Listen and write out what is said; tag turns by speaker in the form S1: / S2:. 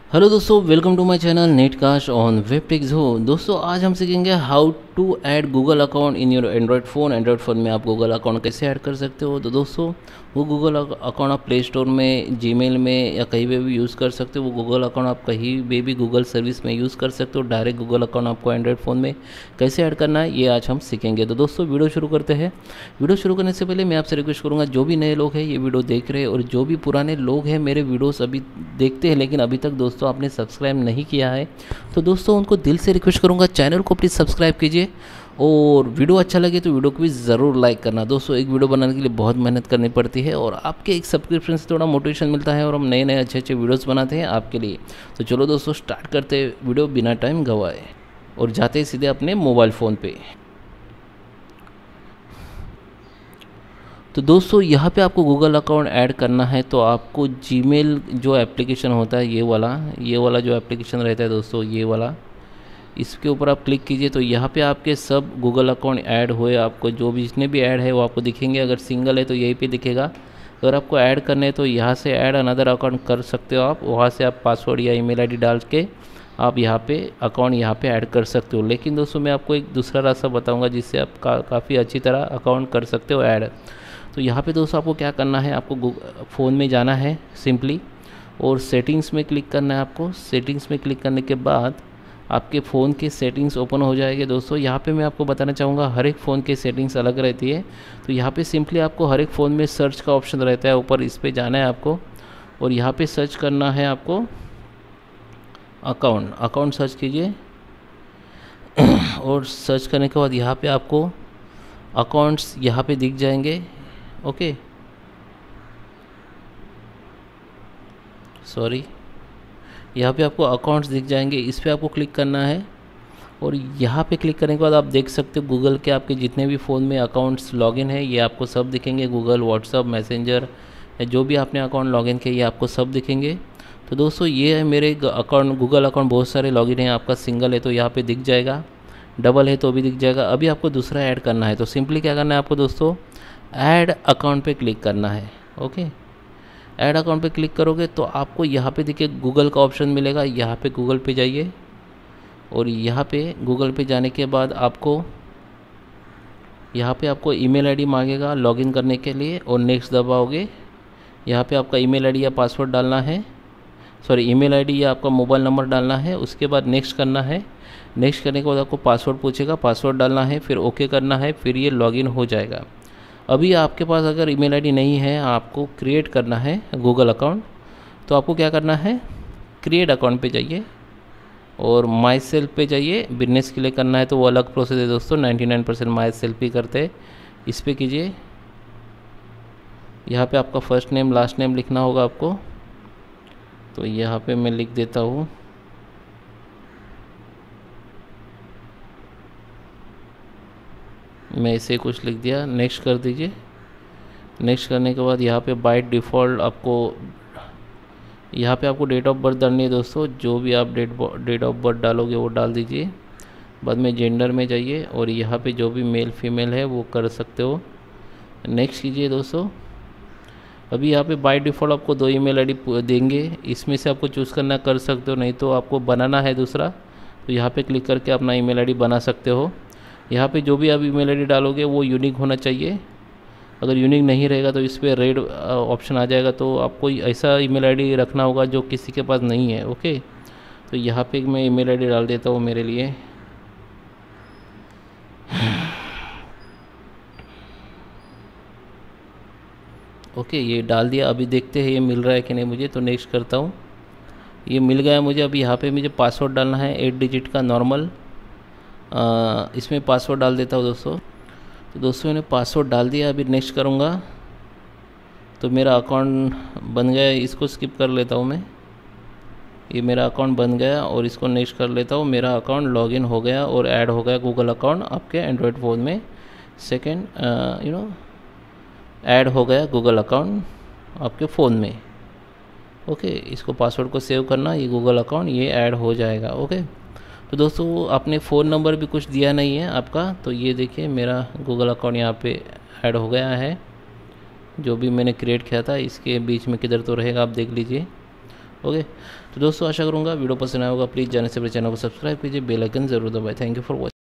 S1: Hello दोस्तों, welcome to my channel netcast on webtechs हो। दोस्तों आज हम सीखेंगे how to add Google account in your Android phone में आप गूगल अकाउंट कैसे ऐड कर सकते हो। तो दोस्तों वो गूगल अकाउंट आप प्ले स्टोर में, जीमेल में या कहीं पे भी यूज़ कर सकते हो। वो गूगल अकाउंट आप कहीं पे भी गूगल सर्विस में यूज़ कर सकते हो। डायरेक्ट गूगल अकाउंट आपको एंड्रॉयड फ़ोन में कैसे ऐड करना है ये आज हम सीखेंगे। तो दोस्तों वीडियो शुरू करते हैं। वीडियो शुरू करने से पहले मैं आपसे रिक्वेस्ट करूँगा, जो भी नए लोग हैं ये वीडियो देख रहे हैं और जो भी पुराने लोग हैं मेरे वीडियोस अभी देखते हैं लेकिन अभी तक दोस्तों आपने सब्सक्राइब नहीं किया है, तो दोस्तों उनको दिल से रिक्वेस्ट करूँगा चैनल को प्लीज़ सब्सक्राइब कीजिए और वीडियो अच्छा लगे तो वीडियो को भी ज़रूर लाइक करना। दोस्तों एक वीडियो बनाने के लिए बहुत मेहनत करनी पड़ती है और आपके एक सब्सक्रिप्शन से थोड़ा मोटिवेशन मिलता है और हम नए नए अच्छे अच्छे वीडियोस बनाते हैं आपके लिए। तो चलो दोस्तों स्टार्ट करते हैं वीडियो बिना टाइम गवाए और जाते हैं सीधे अपने मोबाइल फ़ोन पे। तो दोस्तों यहाँ पे आपको गूगल अकाउंट ऐड करना है तो आपको जीमेल जो एप्लीकेशन होता है ये वाला जो एप्लीकेशन रहता है दोस्तों, ये वाला, इसके ऊपर आप क्लिक कीजिए तो यहाँ पे आपके सब गूगल अकाउंट ऐड हुए। आपको जो भी जितने भी ऐड है वो आपको दिखेंगे। अगर सिंगल है तो यहीं पे दिखेगा। अगर आपको ऐड करना है तो यहाँ से ऐड अनदर अकाउंट कर सकते हो आप। वहाँ से आप पासवर्ड या ईमेल आईडी डाल के आप यहाँ पे अकाउंट यहाँ पे ऐड कर सकते हो। लेकिन दोस्तों मैं आपको एक दूसरा रास्ता बताऊँगा जिससे आप काफ़ी अच्छी तरह अकाउंट कर सकते हो ऐड। तो यहाँ पे दोस्तों आपको क्या करना है, आपको फ़ोन में जाना है सिंपली और सेटिंग्स में क्लिक करना है। आपको सेटिंग्स में क्लिक करने के बाद आपके फ़ोन की सेटिंग्स ओपन हो जाएगी। दोस्तों यहाँ पे मैं आपको बताना चाहूँगा हर एक फ़ोन की सेटिंग्स अलग रहती है। तो यहाँ पे सिंपली आपको हर एक फ़ोन में सर्च का ऑप्शन रहता है ऊपर, इस पर जाना है आपको और यहाँ पे सर्च करना है आपको अकाउंट सर्च कीजिए और सर्च करने के बाद यहाँ पे आपको अकाउंट्स यहाँ पे दिख जाएंगे। ओके, सॉरी, यहाँ पे आपको अकाउंट्स दिख जाएंगे, इस पर आपको क्लिक करना है और यहाँ पे क्लिक करने के बाद आप देख सकते हो गूगल के आपके जितने भी फ़ोन में अकाउंट्स लॉगिन है ये आपको सब दिखेंगे। गूगल, व्हाट्सअप, मैसेंजर या जो भी आपने अकाउंट लॉगिन किया ये आपको सब दिखेंगे। तो दोस्तों ये है मेरे अकाउंट, गूगल अकाउंट बहुत सारे लॉगिन हैं। आपका सिंगल है तो यहाँ पे दिख जाएगा, डबल है तो भी दिख जाएगा। अभी आपको दूसरा ऐड करना है तो सिंपली क्या करना है आपको दोस्तों, ऐड अकाउंट पे क्लिक करना है। ओके, ऐड अकाउंट पे क्लिक करोगे तो आपको यहाँ पे देखिए गूगल का ऑप्शन मिलेगा। यहाँ पे गूगल पे जाइए और यहाँ पे गूगल पे जाने के बाद आपको यहाँ पे आपको ईमेल आईडी मांगेगा लॉगिन करने के लिए और नेक्स्ट दबाओगे। यहाँ पे आपका ईमेल आईडी या पासवर्ड डालना है, सॉरी ईमेल आईडी या आपका मोबाइल नंबर डालना है। उसके बाद नेक्स्ट करना है। नेक्स्ट करने के बाद आपको पासवर्ड पूछेगा, पासवर्ड डालना है, फिर ओके करना है, फिर ये लॉगिन हो जाएगा। अभी आपके पास अगर ईमेल आईडी नहीं है, आपको क्रिएट करना है गूगल अकाउंट, तो आपको क्या करना है, क्रिएट अकाउंट पे जाइए और माई सेल्फ पे जाइए। बिजनेस के लिए करना है तो वो अलग प्रोसेस है दोस्तों, 99% माई सेल्फ ही करते हैं। इस पर कीजिए, यहाँ पे आपका फर्स्ट नेम लास्ट नेम लिखना होगा आपको। तो यहाँ पे मैं लिख देता हूँ मैं इसे कुछ लिख दिया, नेक्स्ट कर दीजिए। नेक्स्ट करने के बाद यहाँ पे बाय डिफ़ॉल्ट आपको यहाँ पे आपको डेट ऑफ बर्थ डालनी है दोस्तों। जो भी आप डेट ऑफ बर्थ डालोगे वो डाल दीजिए। बाद में जेंडर में जाइए और यहाँ पे जो भी मेल फीमेल है वो कर सकते हो। नेक्स्ट कीजिए दोस्तों। अभी यहाँ पे बाय डिफ़ॉल्ट आपको 2 ईमेल आईडी देंगे, इसमें से आपको चूज़ करना कर सकते हो, नहीं तो आपको बनाना है दूसरा तो यहाँ पे क्लिक करके अपना ईमेल आईडी बना सकते हो। यहाँ पे जो भी आप ईमेल आईडी डालोगे वो यूनिक होना चाहिए। अगर यूनिक नहीं रहेगा तो इस पर रेड ऑप्शन आ जाएगा, तो आपको ऐसा ईमेल आईडी रखना होगा जो किसी के पास नहीं है। ओके, तो यहाँ पे मैं ईमेल आईडी डाल देता हूँ मेरे लिए। ओके, ये डाल दिया। अभी देखते हैं ये मिल रहा है कि नहीं मुझे, तो नेक्स्ट करता हूँ। ये मिल गया मुझे। अभी यहाँ पे मुझे पासवर्ड डालना है 8 डिजिट का नॉर्मल। इसमें पासवर्ड डाल देता हूँ दोस्तों। तो दोस्तों मैंने पासवर्ड डाल दिया। अभी नेक्स्ट करूँगा तो मेरा अकाउंट बन गया। इसको स्किप कर लेता हूँ मैं, ये मेरा अकाउंट बन गया और इसको नेक्स्ट कर लेता हूँ। मेरा अकाउंट लॉगिन हो गया और ऐड हो गया गूगल अकाउंट आपके एंड्रॉयड फ़ोन में। सेकेंड ऐड हो गया गूगल अकाउंट आपके फ़ोन में। ओके, इसको पासवर्ड को सेव करना, ये गूगल अकाउंट ये ऐड हो जाएगा। ओके, तो दोस्तों आपने फ़ोन नंबर भी कुछ दिया नहीं है आपका, तो ये देखिए मेरा गूगल अकाउंट यहाँ पे ऐड हो गया है। जो भी मैंने क्रिएट किया था इसके बीच में किधर तो रहेगा, आप देख लीजिए। ओके, तो दोस्तों आशा करूँगा वीडियो पसंद आया होगा। प्लीज़ जाने से पहले चैनल को सब्सक्राइब कीजिए, बेल आइकन ज़रूर दबाएं। Thank you for watching.